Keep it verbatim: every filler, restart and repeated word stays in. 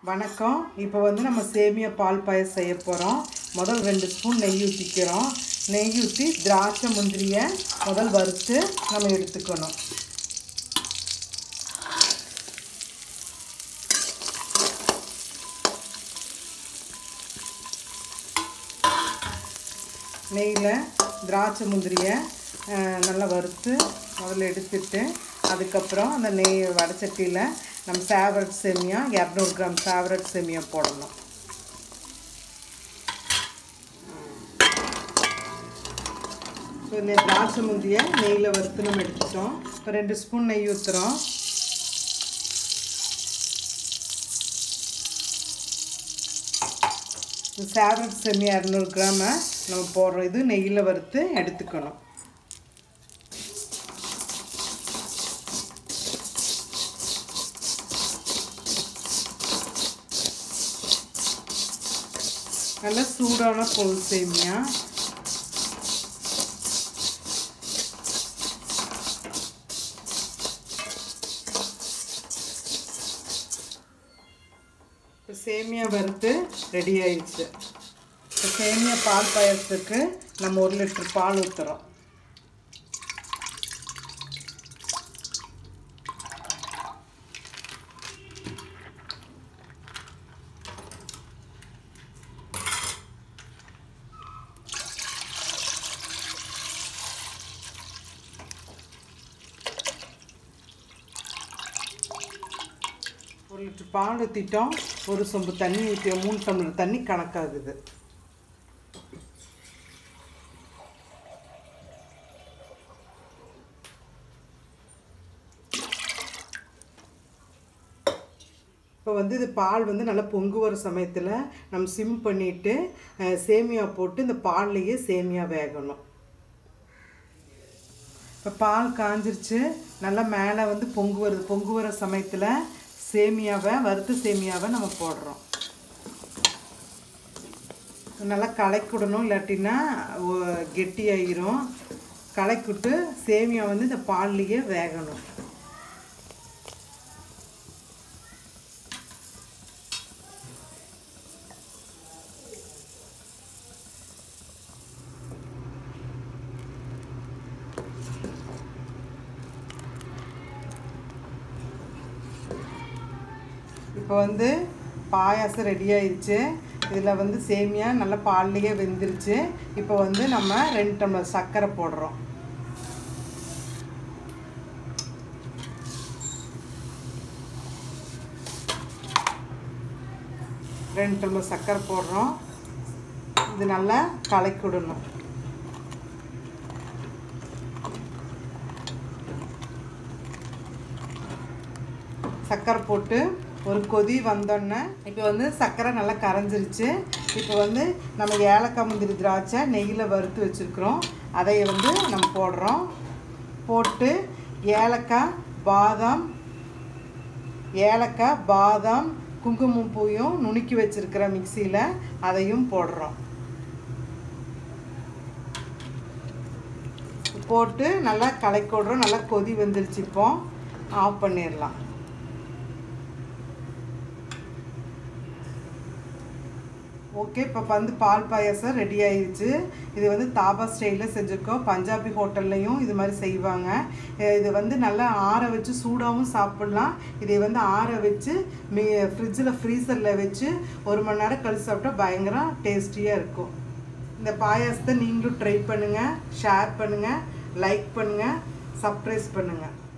வணக்கம். இப்போ வந்து நம்ம சேமியா பால் பாயசம் செய்ய போகிறோம். முதல் ரெண்டு ஸ்பூன் நெய் ஊற்றிக்கிறோம். நெய் ஊற்றி திராட்சை முந்திரியை முதல் வறுத்து நம்ம எடுத்துக்கணும். நெய்யில் திராட்சை முந்திரியை நல்லா வறுத்து முதல்ல எடுத்துட்டு அதுக்கப்புறம் அந்த நெய் வடச்சட்டியில் நம்ம ஃபேவரட் சேமியா இரநூறு கிராம் ஃபேவரட் சேமியா போடணும். ஸோ இந்த திராட்சை முந்திரியை நெய்யில் வறுத்து நம்ம எடுத்துட்டோம். இப்போ ரெண்டு ஸ்பூன் நெய் ஊற்றுறோம். ஃபேவரட் சேமியா இரநூறு கிராமை நம்ம போடுறோம். இது நெய்யில் வறுத்து எடுத்துக்கணும். நல்லா சூடான பொருள் சேமியா. இப்போ சேமியா வறுத்து ரெடி ஆயிடுச்சு. இப்போ சேமியா பால் பாயசத்துக்கு நம்ம ஒரு லிட்டர் பால் ஊற்றுறோம். ஒரு லிட்டர் பால் ஊற்றிட்டோம். ஒரு சொம்பு தண்ணி ஊற்றி மூணு டம்ளர் தண்ணி கணக்காகுது. இப்போ வந்து இது பால் வந்து நல்லா பொங்கு வர சமயத்தில் நம்ம சிம் பண்ணிவிட்டு சேமியா போட்டு இந்த பால்லையே சேமியா வேகணும். இப்போ பால் காஞ்சிருச்சு. நல்லா மேலே வந்து பொங்கு வருது. பொங்கு வர சமயத்தில் சேமியாவை வறுத்த சேமியாவை நம்ம போடுறோம். நல்லா கலக்கிவிடணும், இல்லாட்டினா கெட்டியாயிரும். கலக்கிவிட்டு சேமியா வந்து இந்த பால்லையே வேகணும். இப்போ வந்து பாயாசம் ரெடி ஆயிடுச்சு. இதில் வந்து சேமியா நல்லா பால்லையே வெந்துருச்சு. இப்போ வந்து நம்ம ரெண்டு டம்ளர் சர்க்கரை போடுறோம். ரெண்டு டம்ளர் சர்க்கரை போடுறோம். இது நல்லா கலக்கி விடணும். சர்க்கரை போட்டு ஒரு கொதி வந்தோடனே இப்போ வந்து சர்க்கரை நல்லா கரைஞ்சிருச்சு. இப்போ வந்து நம்ம ஏலக்காய் முந்திரி திராட்சை நெய்யில் வறுத்து வச்சுருக்குறோம். அதை வந்து நம்ம போடுறோம். போட்டு ஏலக்காய் பாதாம் ஏலக்காய் பாதாம் குங்குமம் பூயும் நுணுக்கி வச்சுருக்கிற மிக்சியில் அதையும் போடுறோம். போட்டு நல்லா கலக்கி விடுறோம். நல்லா கொதி வந்துருச்சு. இப்போ ஆஃப் பண்ணிடலாம். ஓகே, இப்போ வந்து பால் பாயாசம் ரெடி ஆயிடுச்சு. இது வந்து தாபா ஸ்டைலில் செஞ்சுருக்கோம். பஞ்சாபி ஹோட்டல்லையும் இது மாதிரி செய்வாங்க. இது வந்து நல்லா ஆற வச்சு சூடாகவும் சாப்பிட்லாம். இதை வந்து ஆற வச்சு மீ ஃப்ரிட்ஜில் ஃப்ரீசரில் வச்சு ஒரு மணி நேரம் கழிச்சு சாப்பிட்டா பயங்கர டேஸ்டியாக இருக்கும். இந்த பாயாசத்தை நீங்களும் ட்ரை பண்ணுங்கள், ஷேர் பண்ணுங்கள், லைக் பண்ணுங்கள், சப்ஸ்கிரைப் பண்ணுங்கள்.